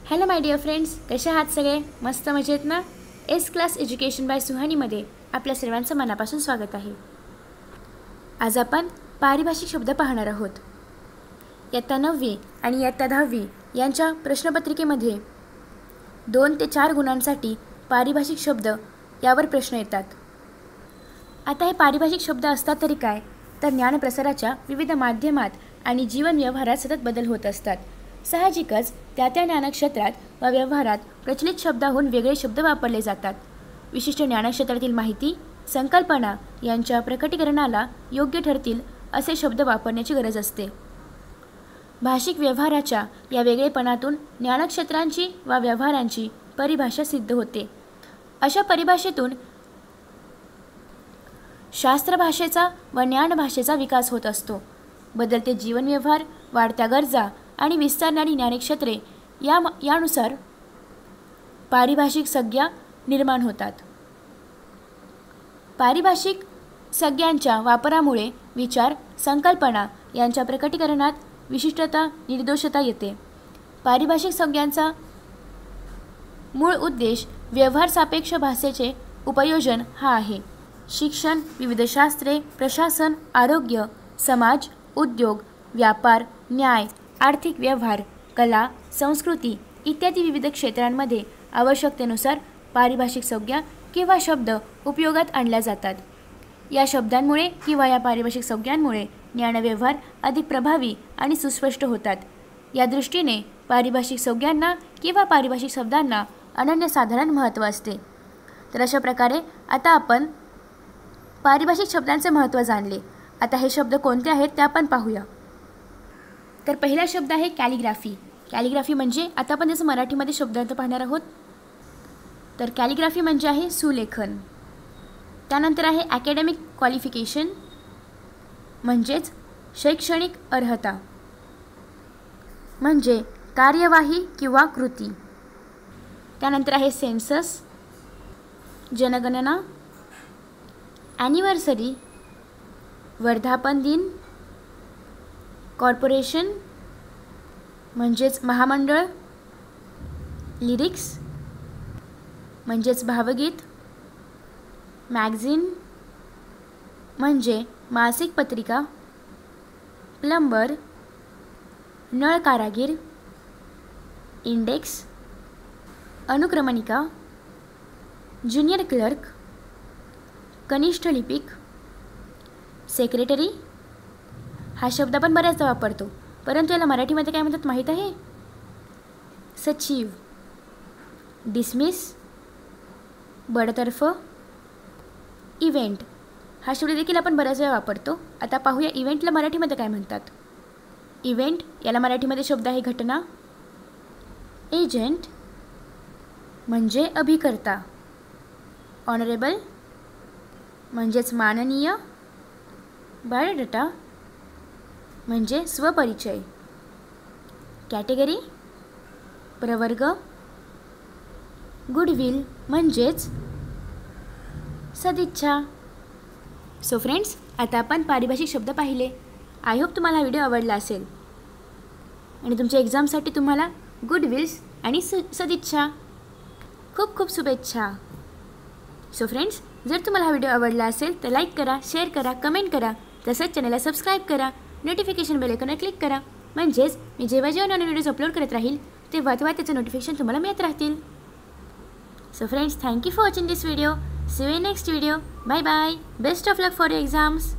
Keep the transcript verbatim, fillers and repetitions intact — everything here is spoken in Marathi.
हॅलो माय डिअर फ्रेंड्स, कसे आहात सगळे? मस्त मजेत ना? एस क्लास एज्युकेशन बाय सुहानीमध्ये आपल्या सर्वांचं मनापासून स्वागत आहे. आज आपण पारिभाषिक शब्द पाहणार आहोत. इयत्ता नववी आणि इयत्ता दहावी यांच्या प्रश्नपत्रिकेमध्ये दोन ते चार गुणांसाठी पारिभाषिक शब्द यावर प्रश्न येतात. आता हे पारिभाषिक शब्द असतात तरी काय, तर ज्ञानप्रसाराच्या विविध माध्यमात आणि जीवन व्यवहारात सतत बदल होत असतात. साहजिकच त्या त्या ज्ञानक्षेत्रात व व्यवहारात प्रचलित शब्दाहून वेगळे शब्द वापरले जातात. विशिष्ट ज्ञानक्षेत्रातील माहिती, संकल्पना यांच्या प्रकटीकरणाला योग्य ठरतील असे शब्द वापरण्याची गरज असते. भाषिक व्यवहाराच्या या वेगळेपणातून ज्ञानक्षेत्रांची व व्यवहारांची परिभाषा सिद्ध होते. अशा परिभाषेतून शास्त्रभाषेचा व ज्ञानभाषेचा विकास होत असतो. बदलते जीवन व्यवहार, वाढत्या गरजा आणि विस्तारणारी ज्ञानक्षेत्रे या यानुसार पारिभाषिक संज्ञा निर्माण होतात. पारिभाषिक संज्ञांच्या वापरामुळे विचार, संकल्पना यांच्या प्रकटीकरणात विशिष्टता, निर्दोषता येते. पारिभाषिक संज्ञांचा मूळ उद्देश व्यवहार सापेक्ष भाषेचे उपयोजन हा आहे. शिक्षण, विविध शास्त्रे, प्रशासन, आरोग्य, समाज, उद्योग, व्यापार, न्याय, आर्थिक व्यवहार, कला, संस्कृती इत्यादी विविध क्षेत्रांमध्ये आवश्यकतेनुसार पारिभाषिक संज्ञा किंवा शब्द उपयोगात आणल्या जातात. या शब्दांमुळे किंवा या पारिभाषिक संज्ञांमुळे ज्ञानव्यवहार अधिक प्रभावी आणि सुस्पष्ट होतात. या दृष्टीने पारिभाषिक संज्ञांना किंवा पारिभाषिक शब्दांना अनन्यसाधारण महत्त्व असते. तर अशा प्रकारे आता आपण पारिभाषिक शब्दांचे महत्त्व जाणले. आता हे शब्द कोणते आहेत ते आपण पाहूया. तर पहिला शब्द आहे कॅलिग्राफी. कॅलिग्राफी म्हणजे आता आपण त्याचं मराठीमध्ये शब्दार्थ पाहणार आहोत. तर कॅलिग्राफी म्हणजे आहे सुलेखन. त्यानंतर आहे ॲकॅडमिक क्वालिफिकेशन म्हणजेच शैक्षणिक अर्हता, म्हणजे कार्यवाही किंवा कृती. त्यानंतर आहे सेन्सस, जनगणना, ॲनिव्हर्सरी, वर्धापन दिन, कॉर्पोरेशन म्हणजेच महामंडळ, लिरिक्स म्हणजेच भावगीत, मॅगझिन म्हणजे मासिक पत्रिका, प्लंबर, नळ कारागीर, इंडेक्स, अनुक्रमणिका, ज्युनियर क्लर्क, कनिष्ठ लिपिक, सेक्रेटरी. हा शब्द आपण बऱ्याचदा वापरतो, परंतु याला मराठीमध्ये काय म्हणतात माहीत आहे? सचिव, डिसमिस, बडतर्फ, इव्हेंट हा शब्द देखील आपण बऱ्याच वेळा वापरतो. आता पाहूया इव्हेंटला मराठीमध्ये काय म्हणतात. इव्हेंट याला मराठीमध्ये शब्द आहे घटना. एजंट म्हणजे अभिकर्ता. ऑनरेबल म्हणजेच माननीय. बायोडाटा म्हणजे स्वपरिचय. कॅटेगरी प्रवर्ग. गुडविल म्हणजेच सदिच्छा. सो फ्रेंड्स, आता आपण पारिभाषिक शब्द पाहिले. आय होप तुम्हाला हा व्हिडिओ आवडला असेल आणि तुमच्या एक्झामसाठी तुम्हाला गुडविल्स आणि स सदिच्छा खूप खूप शुभेच्छा. सो फ्रेंड्स, जर तुम्हाला हा व्हिडिओ आवडला असेल तर लाईक करा, शेअर करा, कमेंट करा. तसंच चॅनलला सबस्क्राईब करा, नोटिफिकेशन बेल आयकॉनवर क्लिक करा, म्हणजेच मी जेव्हा जेव्हा नवीन व्हिडिओज अपलोड करत राहील तेव्हा तेव्हा त्याचं नोटिफिकेशन तुम्हाला मिळत राहतील. So friends, thank you for watching this video. See you in next video. Bye bye. Best of luck for your exams.